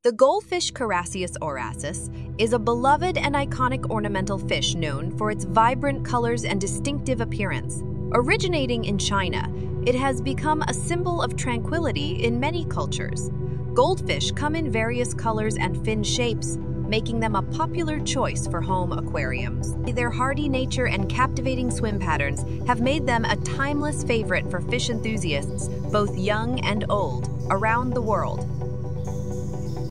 The goldfish Carassius auratus is a beloved and iconic ornamental fish known for its vibrant colors and distinctive appearance. Originating in China, it has become a symbol of tranquility in many cultures. Goldfish come in various colors and fin shapes, making them a popular choice for home aquariums. Their hardy nature and captivating swim patterns have made them a timeless favorite for fish enthusiasts, both young and old, around the world.